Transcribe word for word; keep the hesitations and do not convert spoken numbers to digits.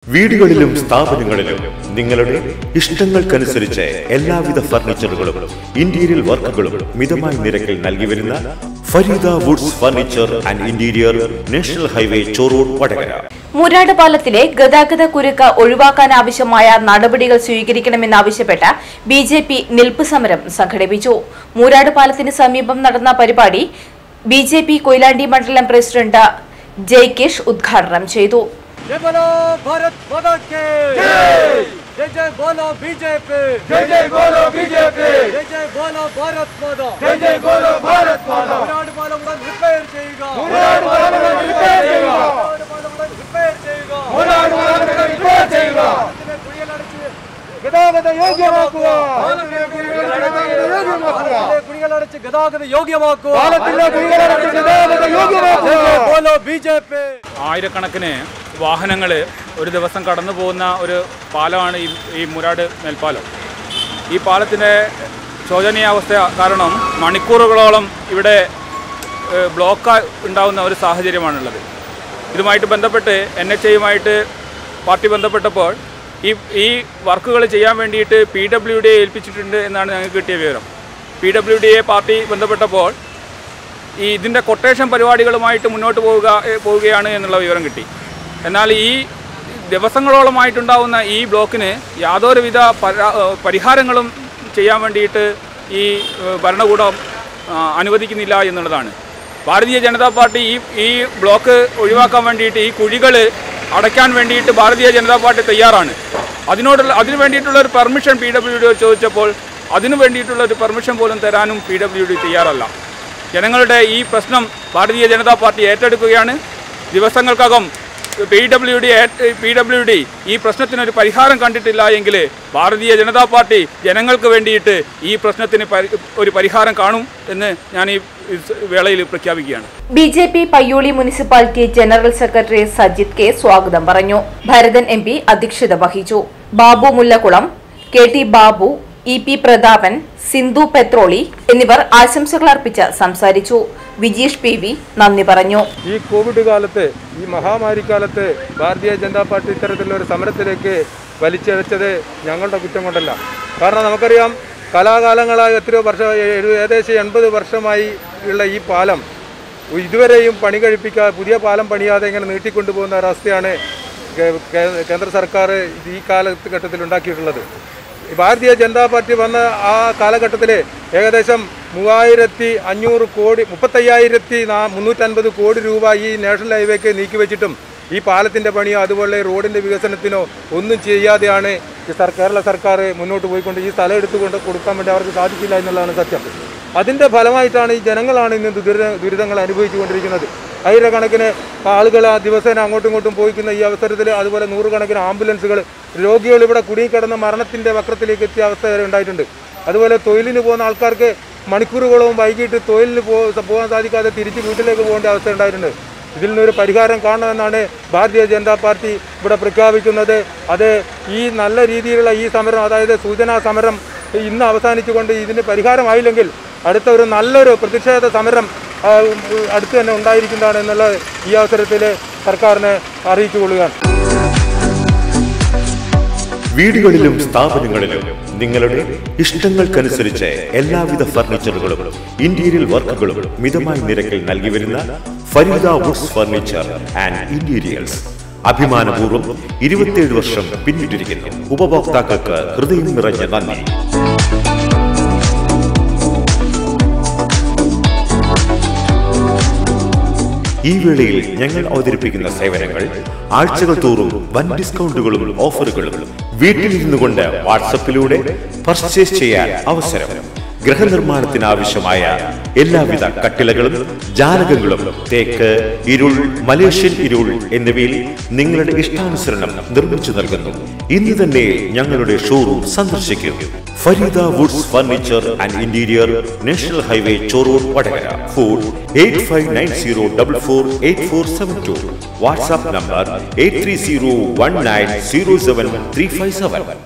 വീടുകളിലും സ്ഥാപനങ്ങളിലും നിങ്ങളുടെ ഇഷ്ടങ്ങൾക്കനുസരിച്ച് എല്ലാവിധ ഫർണിച്ചറുകളും ഇന്റീരിയർ വർക്കുകളും മിതമായ നിരക്കിൽ നൽകി വരുന്ന Fareeda woods furniture and interior national highway Chorode Vadakara. Moorad പാലത്തിലെ ഗതാഗത കുരുക്ക് ഒഴിവാക്കാനാവശ്യമായ നടപടികൾ സ്വീകരിക്കണമെന്നാവശ്യപ്പെട്ട് ബി ജെ പി നിൽപ്പ് സമരം സംഘടിപ്പിച്ചു. മൂരാട് പാലത്തിന് സമീപം നടന്ന പരിപാടി ബി ജെ പി കൊയിലാണ്ടി മണ്ഡലം പ്രസിഡന്റ് ജയ്കേഷ് ഉദ്ഘാടനം ചെയ്തു. जय बोलो भारत माता की जय जय जय बोलो बीजेपी जय जय बोलो बीजेपी जय जय बोलो भारत माता जय जय बोलो भारत माता मूराड पालम रिपेयर ചെയ്യുക मूराड पालम रिपेयर ചെയ്യുക मूराड पालम रिपेयर ചെയ്യുക मूराड पालम रिपेयर ചെയ്യുക ഇതിനെ കുഴികളടച്ച് ഗതാഗത യോഗ്യമാക്കുക പാലത്തിലെ കുഴികളടച്ച് ഗതാഗത യോഗ്യമാക്കുക പാലത്തിലെ കുഴികളടച്ച് ഗതാഗത യോഗ്യമാക്കുക बोलो बीजेपी ആയിരക്കണക്കിന് വാഹനങ്ങൾ ഒരു ദിവസം കടന്നു പോകുന്ന ഒരു പാലമാണ് ഈ ഈ മൂരാട് മേൽപ്പാലം. ഈ പാലത്തിൻ്റെ ശോചനീയാവസ്ഥ കാരണം മണിക്കൂറുകളോളം ഇവിടെ ബ്ലോക്ക് ഉണ്ടാകുന്ന ഒരു സാഹചര്യമാണുള്ളത്. ഇതുമായിട്ട് ബന്ധപ്പെട്ട് എൻ എച്ച് ഐയുമായിട്ട് പാർട്ടി ബന്ധപ്പെട്ടപ്പോൾ ഈ ഈ വർക്കുകൾ ചെയ്യാൻ വേണ്ടിയിട്ട് പി ഡബ്ല്യു ഡിയെ ഏൽപ്പിച്ചിട്ടുണ്ട് എന്നാണ് ഞങ്ങൾക്ക് കിട്ടിയ വിവരം. പി ഡബ്ല്യു ഡിയെ പാർട്ടി ബന്ധപ്പെട്ടപ്പോൾ ഈ ഇതിൻ്റെ കൊട്ടേഷൻ പരിപാടികളുമായിട്ട് മുന്നോട്ട് പോവുക പോവുകയാണ് എന്നുള്ള വിവരം കിട്ടി. എന്നാൽ ഈ ദിവസങ്ങളോളമായിട്ടുണ്ടാകുന്ന ഈ ബ്ലോക്കിന് യാതൊരുവിധ പരിഹാരങ്ങളും ചെയ്യാൻ വേണ്ടിയിട്ട് ഈ ഭരണകൂടം അനുവദിക്കുന്നില്ല എന്നുള്ളതാണ്. ഭാരതീയ ജനതാ പാർട്ടി ഈ ഈ ബ്ലോക്ക് ഒഴിവാക്കാൻ വേണ്ടിയിട്ട് ഈ കുഴികൾ അടയ്ക്കാൻ വേണ്ടിയിട്ട് ഭാരതീയ ജനതാ പാർട്ടി തയ്യാറാണ്. അതിനോടുള്ള അതിനു വേണ്ടിയിട്ടുള്ള ഒരു പെർമിഷൻ പി ഡബ്ല്യു ഡി ചോദിച്ചപ്പോൾ അതിനു വേണ്ടിയിട്ടുള്ള ഒരു പെർമിഷൻ പോലും തരാനും പി ഡബ്ല്യു ഡി തയ്യാറല്ല. ജനങ്ങളുടെ ഈ പ്രശ്നം ഭാരതീയ ജനതാ പാർട്ടി ഏറ്റെടുക്കുകയാണ്. ദിവസങ്ങൾക്കകം P W D P W D ഈ പ്രശ്നത്തിനൊരു പരിഹാരം കണ്ടിട്ടില്ല എങ്കിൽ ഭാരതീയ ജനതാ പാർട്ടി ജനങ്ങൾക്ക് വേണ്ടിയിട്ട് ഈ പ്രശ്നത്തിന് ഒരു പരിഹാരം കാണും എന്ന് ഞാൻ ഈ വേളയിൽ പ്രഖ്യാപിക്കുകയാണ്. B J P Payyoli municipality general secretary Sajith K സ്വാഗതം പറഞ്ഞു. ഭരതൻ എം പി അധ്യക്ഷത വഹിച്ചു. Babu Mullakkulam, K T Babu, E P Prathapan, Sindhu Pethroli എന്നിവർ ആശംസകൾ അർപ്പിച്ച് സംസാരിച്ചു. വിജീഷ് പി വി നന്ദി പറഞ്ഞു. ഈ കോവിഡ് കാലത്ത്, ഈ മഹാമാരിക്കാലത്ത് ഭാരതീയ ജനതാ പാർട്ടി ഇത്തരത്തിലുള്ള ഒരു സമരത്തിലേക്ക് വലിച്ചഴച്ചത് ഞങ്ങളുടെ കുറ്റം കൊണ്ടല്ല. കാരണം നമുക്കറിയാം, കലാകാലങ്ങളായി എത്രയോ വർഷം, ഏകദേശം എൺപത് വർഷമായി ഉള്ള ഈ പാലം ഇതുവരെയും പണി കഴിപ്പിക്കാതെ, പുതിയ പാലം പണിയാതെ ഇങ്ങനെ നീട്ടിക്കൊണ്ടുപോകുന്ന ഒരവസ്ഥയാണ് കേന്ദ്ര സർക്കാർ ഈ കാലഘട്ടത്തിൽ ഉണ്ടാക്കിയിട്ടുള്ളത്. ഭാരതീയ ജനതാ പാർട്ടി വന്ന ആ കാലഘട്ടത്തിൽ ഏകദേശം മൂവായിരത്തി അഞ്ഞൂറ് കോടി മുപ്പത്തയ്യായിരത്തി നാ മുന്നൂറ്റൻപത് കോടി രൂപ ഈ നാഷണൽ ഹൈവേക്ക് നീക്കി വെച്ചിട്ടും ഈ പാലത്തിൻ്റെ പണിയോ അതുപോലെ റോഡിൻ്റെ വികസനത്തിനോ ഒന്നും ചെയ്യാതെയാണ് ഈ സർ കേരള സർക്കാർ മുന്നോട്ട് പോയിക്കൊണ്ട് ഈ സ്ഥലം എടുത്തുകൊണ്ട് കൊടുക്കാൻ വേണ്ടി അവർക്ക് സാധിക്കില്ല എന്നുള്ളതാണ് സത്യം. അതിൻ്റെ ഫലമായിട്ടാണ് ഈ ജനങ്ങളാണ് ഇന്ന് ദുരിത ദുരിതങ്ങൾ അനുഭവിച്ചു കൊണ്ടിരിക്കുന്നത്. ആയിരക്കണക്കിന് ആളുകൾ ആ ദിവസേന അങ്ങോട്ടും ഇങ്ങോട്ടും പോയിക്കുന്ന ഈ അവസരത്തിൽ അതുപോലെ നൂറുകണക്കിന് ആംബുലൻസുകൾ, രോഗികൾ ഇവിടെ കുടുങ്ങിക്കിടന്ന് മരണത്തിൻ്റെ വക്രത്തിലേക്ക് എത്തിയ അവസ്ഥ വരെ ഉണ്ടായിട്ടുണ്ട്. അതുപോലെ തൊഴിലിന് പോകുന്ന ആൾക്കാർക്ക് മണിക്കൂറുകളോളം വൈകിട്ട് തൊഴിലിന് പോ പോകാൻ സാധിക്കാതെ തിരിച്ച് വീട്ടിലേക്ക് പോകേണ്ട അവസ്ഥ ഉണ്ടായിട്ടുണ്ട്. ഇതിൽ നിന്നൊരു പരിഹാരം കാണണമെന്നാണ് ഭാരതീയ ജനതാ പാർട്ടി ഇവിടെ പ്രഖ്യാപിക്കുന്നത്. അത് ഈ നല്ല രീതിയിലുള്ള ഈ സമരം, അതായത് സൂചനാ സമരം ഇന്ന് അവസാനിച്ചുകൊണ്ട് ഇതിന് പരിഹാരമായില്ലെങ്കിൽ അടുത്ത ഒരു നല്ലൊരു പ്രതിഷേധ സമരം അടുത്ത് തന്നെ ഉണ്ടായിരിക്കുന്നതാണ് എന്നുള്ളത് ഈ അവസരത്തിൽ സർക്കാരിനെ അറിയിച്ചു കൊള്ളുകയാണ്. വീടുകളിലും സ്ഥാപനങ്ങളിലും നിങ്ങളുടെ ഇഷ്ടങ്ങൾക്കനുസരിച്ച് എല്ലാവിധ ഫർണിച്ചറുകളും ഇന്റീരിയർ വർക്കുകളും മിതമായ നിരക്കിൽ നൽകി വരുന്ന Fareeda woods furniture and interiors അഭിമാനപൂർവ്വം ഇരുപത്തിയേഴ് വർഷം പിന്നിട്ടിരിക്കുന്നു. ഉപഭോക്താക്കൾക്ക് ഹൃദയം നിറഞ്ഞ നന്ദി. ഈ വേളയിൽ ഞങ്ങൾ അവതരിപ്പിക്കുന്ന സേവനങ്ങൾ ആഴ്ചകൾ തോറും വൻ ഡിസ്കൗണ്ടുകളും ഓഫറുകളും, വീട്ടിലിരുന്നു കൊണ്ട് വാട്സപ്പിലൂടെ പർച്ചേസ് ചെയ്യാൻ അവസരം, ഗൃഹനിർമ്മാണത്തിനാവശ്യമായ എല്ലാവിധ കട്ടിലകളും ജാലകങ്ങളും, തേക്ക്, ഇരുൾ, മലേഷ്യൻ ഇരുൾ എന്നിവയിൽ നിങ്ങളുടെ ഇഷ്ടാനുസരണം നിർമ്മിച്ചു നൽകുന്നു. ഇന്ന് തന്നെ ഞങ്ങളുടെ ഷോറൂം സന്ദർശിക്കും. Fareeda woods furniture and interior, national highway Chorode Vadakara. Phone eight five nine zero double four eight four seven two. WhatsApp number eight three zero one nine zero seven three five seven.